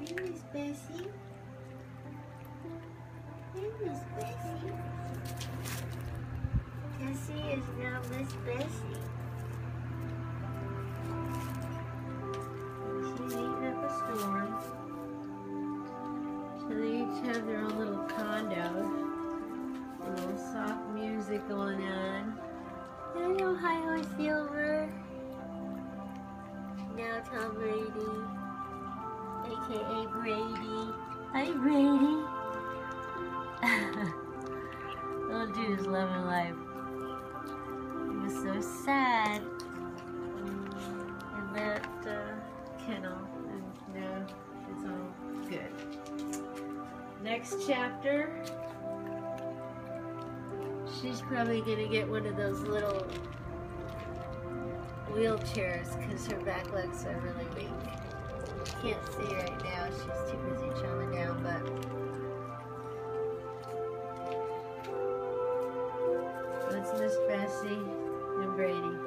Hey, Miss Bessie. Hey, Miss Bessie. Tessie is now Miss Bessie. She's eating up a storm. So they each have their own little condos. A little soft music going on. Hello, hi, Silver. Now Tom Brady, aka Brady. Hi, Brady. Little dude's loving life. He was so sad in that kennel, and now it's all good. Next chapter. She's probably gonna get one of those little wheelchairs because her back legs are really weak. Can't see right now, she's too busy chowing down, but that's Miss Bessie and Brady.